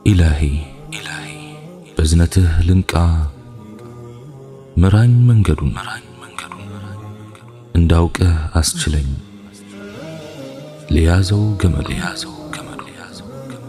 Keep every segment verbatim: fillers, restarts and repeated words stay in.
إلهي إلهي بزنته لنكا مران منجدون انداوك أسجلين ليازو جمل ليازو جمل ليازو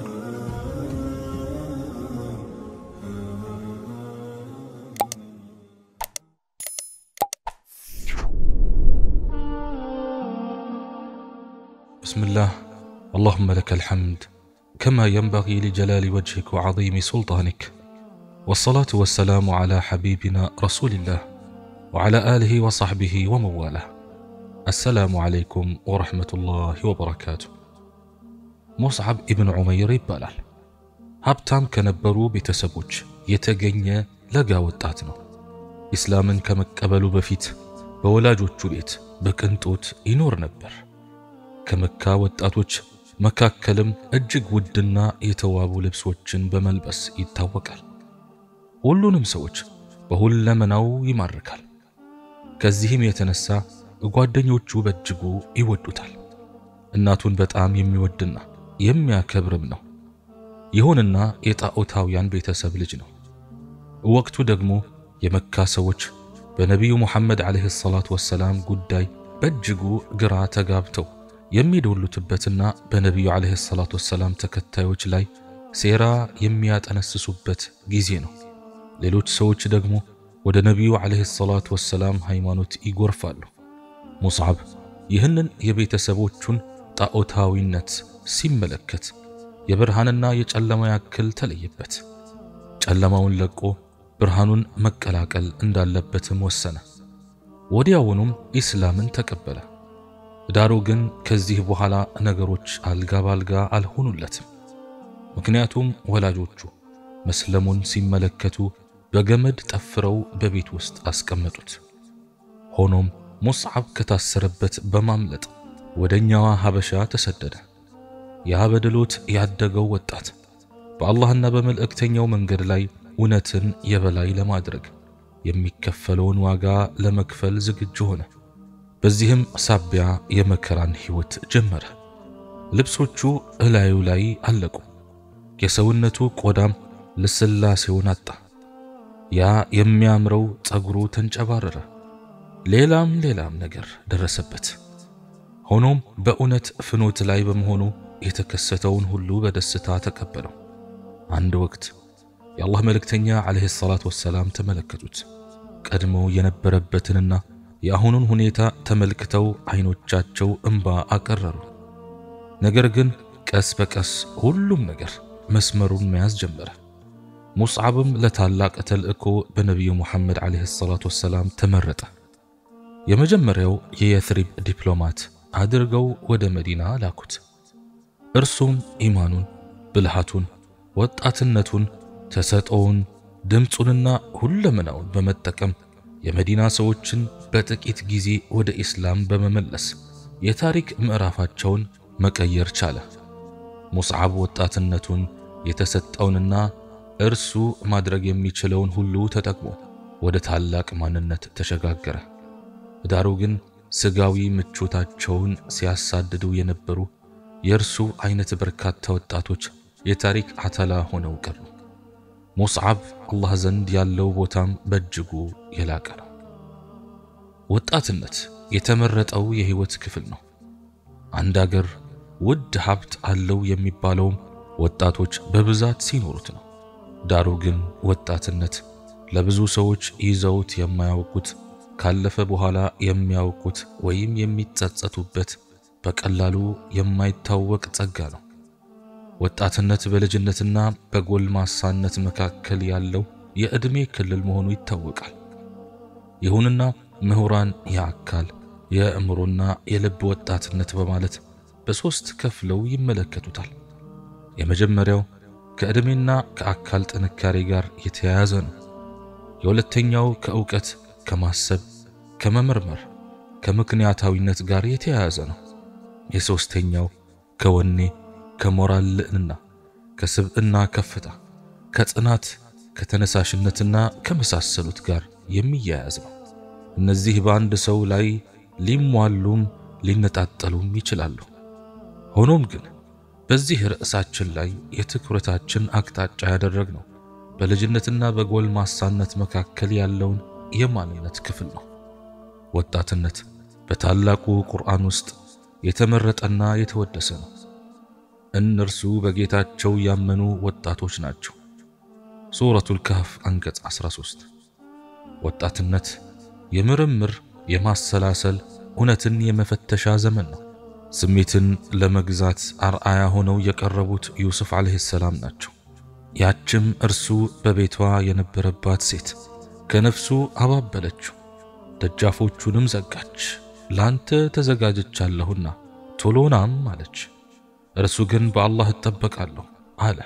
بسم الله. اللهم لك الحمد كما ينبغي لجلال وجهك وعظيم سلطانك، والصلاة والسلام على حبيبنا رسول الله وعلى آله وصحبه ومواله. السلام عليكم ورحمة الله وبركاته. مصعب ابن عمير يبالال هابتام كنبرو بتسبوج يتغنى لقا وطاتنا إسلاما كمكبلو بفيت بولاجوቹ ቤት በቅንጦት ይኖር ነበር። ከመካ ወጣቶች መካከልም እጅግ ውድና የተዋቡ ልብሶችን በመልበስ ይታወቃል። ሁሉንም ሰዎች በሁለመናው ይማርካል። ከዚህም የተነሳ ጓደኞቹ በእጅጉ ይወዱታል። እናቱን በጣም የሚወድና የሚያከብርም ነው። ይሁንና የጣዖታውያን ቤተሰብ ልጅ ነው። ወቅቱ ደግሞ የመካ ሰዎች በነቢዩ ሙሐመድ አለይሂ ሰላቱ ወሰላም ጉዳይ በእጅጉ ግራ ተጋብተው የሚዶሉትበትና በነቢዩ አለይሂ ሰላቱ ወሰላም ተከታዮች ላይ ሴራ የሚያጠነስሱበት ጊዜ ነው። ሌሎች ሰዎች ደግሞ ወደ ነቢዩ አለይሂ ሰላቱ ወሰላም ሃይማኖት ይጎርፋሉ። ሙስዓብ ይህንን የቤተሰቦቹን ጣዖታዊነት ሲመለከት የብርሃንና የጨለማ ያክል ተለየበት። ጨለማውን ለቆ ብርሃኑን መቀላቀል እንዳለበትም ወሰነ። ወዲያውኑም ኢስላምን ተቀበለ። ዳሩ ግን ከዚህ በኋላ ነገሮች አልጋ ባልጋ አልሆኑለትም። ምክንያቱም ወላጆቹ መስለሙን ሲመለከቱ በገመድ ጠፍረው በቤት ውስጥ አስቀመጡት። ሆኖም ሙስዓብ ከታሰረበት በማምለጥ ወደኛዋ ሀበሻ ተሰደደ። ያበደሎት ያደገው ወጣት በአላህና በመልእክተኛው መንገድ ላይ እውነትን የበላይ ለማድረግ የሚከፈለውን ዋጋ ለመክፈል ዝግጁ ሆነ። በዚህም ሳቢያ የመከራን ህይወት ጀመረ። ልብሶቹ እላዩ ላይ አለቁ። የሰውነቱ ቆዳም ለስላሴውን አጣ። ያ የሚያምረው ጸጉሩ ተንጨባረረ። ሌላም ሌላም ነገር ደረሰበት። ሆኖም በእውነት ፍኖት ላይ በመሆኑ የተከሰተውን ሁሉ በደስታ ተቀበለው። አንድ ወቅት የአላህ መልእክተኛ አለይሂ ሰላቱ ወሰላም ተመለከቱት። ቀድሞ የነበረበትንና የአሁኑን ሁኔታ ተመልክተው አይኖቻቸው እንባ አቀረሩ። ነገር ግን ቀስ በቀስ ሁሉም ነገር መስመሩን መያዝ ጀመረ። ሙስዓብም ለታላቅ ተልእኮ በነቢዩ ሙሐመድ አለይሂ ሰላቱ ወሰላም ተመረጠ። የመጀመሪያው የየትሪብ ዲፕሎማት አድርገው ወደ መዲና ላኩት። እርሱም ኢማኑን፣ ብልሃቱን፣ ወጣትነቱን፣ ተሰጥኦውን፣ ድምጹንና ሁለመናውን በመጠቀም የመዲና ሰዎችን በጥቂት ጊዜ ወደ ኢስላም በመመለስ የታሪክ ምዕራፋቸውን መቀየር ቻለ። ሙስዓብ ወጣትነቱን የተሰጠውንና እርሱ ማድረግ የሚችለውን ሁሉ ተጠቅሞ ወደ ታላቅ ማንነት ተሸጋገረ። ዳሩ ግን ስጋዊ ምቾታቸውን ሲያሳድዱ የነበሩ የእርሱ አይነት በርካታ ወጣቶች የታሪክ አተላ ሆነው ቀሩ። ሙስዓብ አላህ ዘንድ ያለው ቦታም በእጅጉ የላቀ ነው። ወጣትነት የተመረጠው የህይወት ክፍል ነው። አንድ አገር ውድ ሀብት አለው የሚባለው ወጣቶች በብዛት ሲኖሩት ነው። ዳሩ ግን ወጣትነት ለብዙ ሰዎች ይዘውት የማያውቁት ካለፈ በኋላ የሚያውቁት ወይም የሚጸጸቱበት በቀላሉ የማይታወቅ ጸጋ ነው። ወጣትነት በልጅነትና በጎልማሳነት መካከል ያለው የእድሜ ክልል መሆኑ ይታወቃል። ይሁንና ምሁራን የአካል የአእምሮና የልብ ወጣትነት በማለት በሶስት ከፍለው ይመለከቱታል። የመጀመሪያው ከእድሜና ከአካል ጥንካሬ ጋር የተያያዘ ነው። የሁለተኛው ከእውቀት፣ ከማሰብ፣ ከመመርመር፣ ከምክንያታዊነት ጋር የተያያዘ ነው። የሶስተኛው ከወኔ፣ ከሞራል ልዕልና፣ ከስብዕና ከፍታ፣ ከጽናት፣ ከተነሳሽነትና ከመሳሰሉት ጋር የሚያያዝ ነው። እነዚህ በአንድ ሰው ላይ ሊሟሉም ሊነጣጠሉም ይችላሉ። ሆኖም ግን በዚህ ርዕሳችን ላይ የትኩረታችን አቅጣጫ ያደረግነው በልጅነትና በጎልማሳነት መካከል ያለውን የማንነት ክፍል ነው። ወጣትነት በታላቁ ቁርአን ውስጥ የተመረጠና የተወደሰ ነው። እነርሱ በጌታቸው ያመኑ ወጣቶች ናቸው። ሱረቱል ካህፍ አንቀጽ አስራ ሶስት። ወጣትነት የምርምር፣ የማሰላሰል፣ እውነትን የመፈተሻ ዘመን ነው። ስሜትን ለመግዛት አርአያ ሆነው የቀረቡት ዩሱፍ አለይሂ ሰላም ናቸው። ያችም እርሱ በቤቷ የነበረባት ሴት ከነፍሱ አባበለችው፣ ደጃፎቹንም ዘጋች። ላንተ ተዘጋጅቻለሁና ቶሎናም አለች። እርሱ ግን በአላህ እጠበቃለሁ አለ።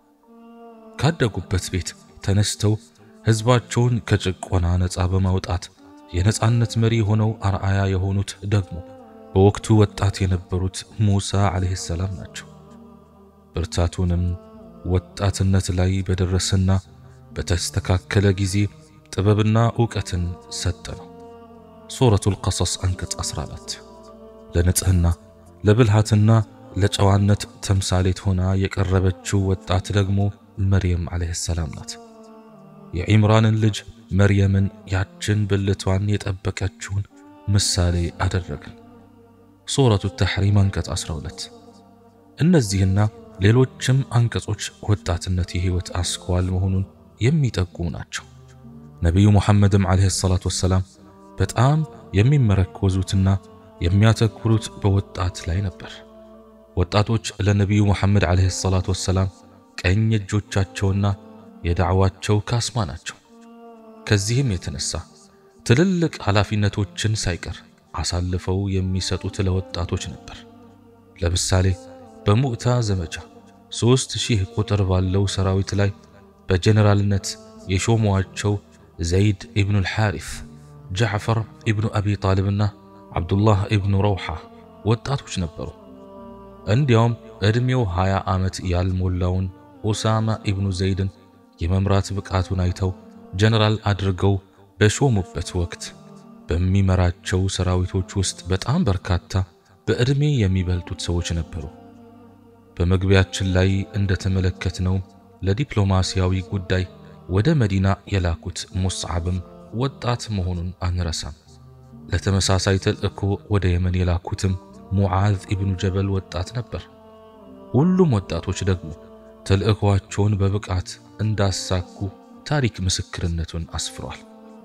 ካደጉበት ቤት ተነስተው ህዝባቸውን ከጭቆና ነፃ በማውጣት የነፃነት መሪ ሆነው አርአያ የሆኑት ደግሞ በወቅቱ ወጣት የነበሩት ሙሳ አለይሂ ሰላም ናቸው። ብርታቱንም ወጣትነት ላይ በደረሰና በተስተካከለ ጊዜ ጥበብና ዕውቀትን ሰጠነው። ሱረቱል ቀሰስ አንቀጽ አስራ አራት። ለንጽህና፣ ለብልሃትና ለጨዋነት ተምሳሌት ሆና የቀረበችው ወጣት ደግሞ መርየም አለይሂ ሰላም ናት። የዒምራንን ልጅ መርየምን ያችን ብልቷን የጠበቀችውን ምሳሌ አደረግን። ሱረቱ ተሕሪም አንቀጽ አስራ ሁለት። እነዚህና ሌሎችም አንቀጾች ወጣትነት የህይወት አስኳል መሆኑን የሚጠቁሙ ናቸው። ነቢዩ ሙሐመድም አለይሂ ሰላቱ ወሰላም በጣም የሚመረኮዙትና የሚያተኩሩት በወጣት ላይ ነበር። ወጣቶች ለነቢዩ ሙሐመድ አለይሂ ሰላቱ ወሰላም ቀኝ እጆቻቸውና የዳዕዋቸው ካስማ ናቸው። ከዚህም የተነሳ ትልልቅ ኃላፊነቶችን ሳይቀር አሳልፈው የሚሰጡት ለወጣቶች ነበር። ለምሳሌ በሙዕታ ዘመቻ ሦስት ሺህ ቁጥር ባለው ሰራዊት ላይ በጀነራልነት የሾሟቸው ዘይድ ኢብኑ አልሐሪፍ፣ ጃዕፈር ኢብኑ አቢ ጣሊብና አብዱላህ ኢብኑ ረውሓ ወጣቶች ነበሩ። እንዲያውም ዕድሜው ሃያ ዓመት ያልሞላውን ኡሳማ ኢብኑ ዘይድን የመምራት ብቃቱን አይተው ጀነራል አድርገው በሾሙበት ወቅት በሚመራቸው ሰራዊቶች ውስጥ በጣም በርካታ በዕድሜ የሚበልጡት ሰዎች ነበሩ። በመግቢያችን ላይ እንደተመለከትነው ለዲፕሎማሲያዊ ጉዳይ ወደ መዲና የላኩት ሙስዓብም ወጣት መሆኑን አንረሳም። ለተመሳሳይ ተልእኮ ወደ የመን የላኩትም ሙዓዝ ኢብኑ ጀበል ወጣት ነበር። ሁሉም ወጣቶች ደግሞ ተልእኮአቸውን በብቃት እንዳሳኩ ታሪክ ምስክርነቱን አስፍሯል።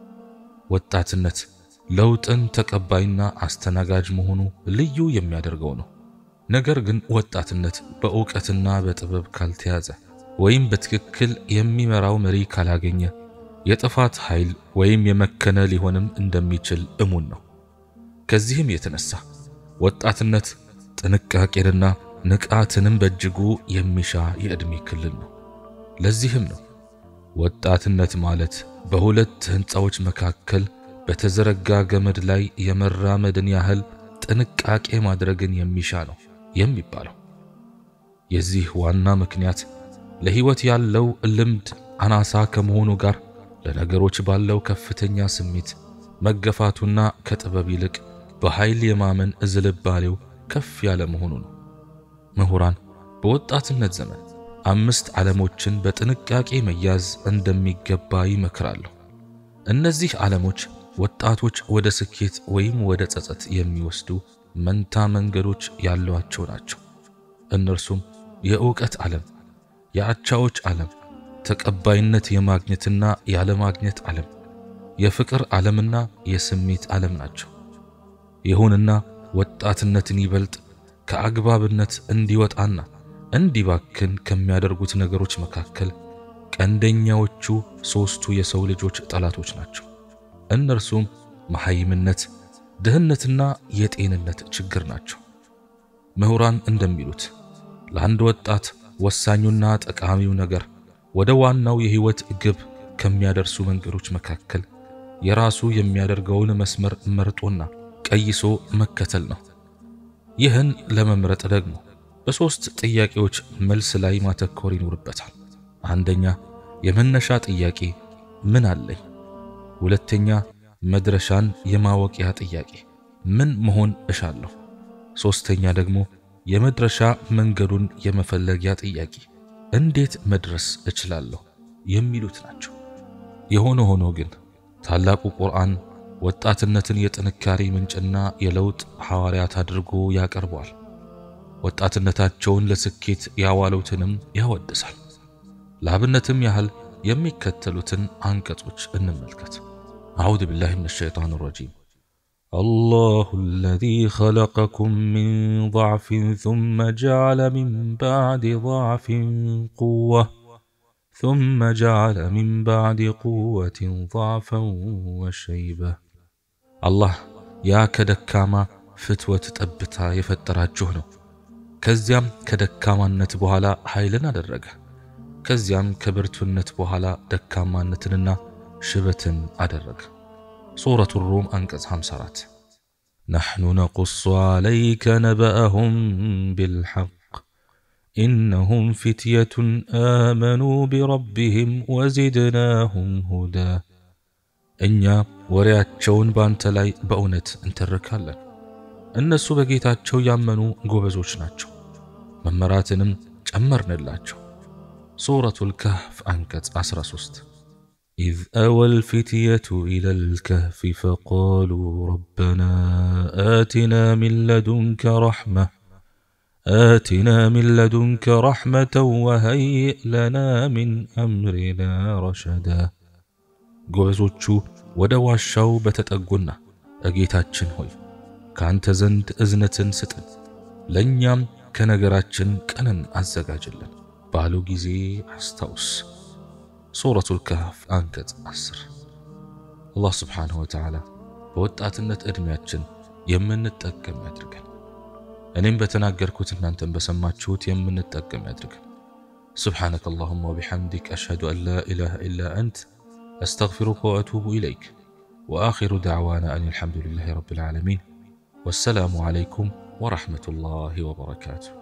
ወጣትነት ለውጥን ተቀባይና አስተናጋጅ መሆኑ ልዩ የሚያደርገው ነው። ነገር ግን ወጣትነት በእውቀትና በጥበብ ካልተያዘ ወይም በትክክል የሚመራው መሪ ካላገኘ የጥፋት ኃይል ወይም የመከነ ሊሆንም እንደሚችል እሙን ነው። ከዚህም የተነሳ ወጣትነት ጥንቃቄንና ንቃትንም በእጅጉ የሚሻ የዕድሜ ክልል ነው። ለዚህም ነው ወጣትነት ማለት በሁለት ህንፃዎች መካከል በተዘረጋ ገመድ ላይ የመራመድን ያህል ጥንቃቄ ማድረግን የሚሻ ነው የሚባለው። የዚህ ዋና ምክንያት ለህይወት ያለው ልምድ አናሳ ከመሆኑ ጋር ለነገሮች ባለው ከፍተኛ ስሜት መገፋቱና ከጥበብ ይልቅ በኃይል የማመን ዝልባሌው ከፍ ያለ መሆኑ ነው። ምሁራን በወጣትነት ዘመን አምስት ዓለሞችን በጥንቃቄ መያዝ እንደሚገባ ይመክራሉ። እነዚህ ዓለሞች ወጣቶች ወደ ስኬት ወይም ወደ ጸጸት የሚወስዱ መንታ መንገዶች ያሏቸው ናቸው። እነርሱም የእውቀት ዓለም፣ የአቻዎች ዓለም፣ ተቀባይነት የማግኘትና ያለማግኘት ዓለም፣ የፍቅር ዓለምና የስሜት ዓለም ናቸው። ይሁንና ወጣትነትን ይበልጥ ከአግባብነት እንዲወጣና እንዲባክን ከሚያደርጉት ነገሮች መካከል ቀንደኛዎቹ ሶስቱ የሰው ልጆች ጠላቶች ናቸው። እነርሱም መሐይምነት፣ ድህነትና የጤንነት ችግር ናቸው። ምሁራን እንደሚሉት ለአንድ ወጣት ወሳኙና ጠቃሚው ነገር ወደ ዋናው የህይወት ግብ ከሚያደርሱ መንገዶች መካከል የራሱ የሚያደርገውን መስመር መርጦና ቀይሶ መከተል ነው። ይህን ለመምረጥ ደግሞ በሶስት ጥያቄዎች መልስ ላይ ማተኮር ይኖርበታል። አንደኛ የመነሻ ጥያቄ ምን አለኝ? ሁለተኛ መድረሻን የማወቂያ ጥያቄ ምን መሆን እሻለሁ? ሶስተኛ ደግሞ የመድረሻ መንገዱን የመፈለጊያ ጥያቄ እንዴት መድረስ እችላለሁ የሚሉት ናቸው። የሆነ ሆኖ ግን ታላቁ ቁርአን ወጣትነትን የጥንካሬ ምንጭና የለውጥ ሐዋርያት አድርጎ ያቀርበዋል። ወጣትነታቸውን ለስኬት ያዋሉትንም ያወድሳል። ለአብነትም ያህል የሚከተሉትን አንቀጾች እንመልከት። አዑዙ ቢላሂ ሚነ ሸይጣኒ ረጂም الله الذي خلقكم من ضعف ثم جعل من بعد ضعف قوة ثم جعل من بعد قوة ضعفا وشيبة الله يا كدكاما فتوة تبتا يفتراجه ነው ከዚያም ከደካማነት በኋላ ኃይልን አደረገ ከዚያም ከብርቱነት በኋላ ደካማነትንና ሽበትን አደረገ سورة الروم أنكس خمسة نحن نقص عليك نبأهم بالحق إنهم فتية آمنوا بربهم وزدناهم هدى إنيا ورياتشون بانتلاي بأونت انتركالن الناس بقيتاتشو يامنوا قوبزوشناتشو ممراتنم جمرن اللاتشو سورة الكهف أنكس أسرى سوست إذ أوى الفتية إلى الكهف فقالوا ربنا آتنا من لدنك رحمة آتنا من لدنك رحمة وهيئ لنا من أمرنا رشدا قوزوتشو ودواشاو بتتأقونا أجيتاتشن هوي كانت زند أزنة ستن لنيام كنغراتشن كنن أزقاجلن بالو جيزي أستوس سورة الكهف أنكت عصر الله سبحانه وتعالى بوطاتነት እድሜያችን የምንጠቀም ያድርገን እኔም በተናገርኩት እናንተም በሰማችሁት የምንጠቀም ያድርገን سبحانك اللهم وبحمدك أشهد أن لا إله إلا أنت أستغفرك وأتوب إليك وآخر دعوانا أن الحمد لله رب العالمين والسلام عليكم ورحمة الله وبركاته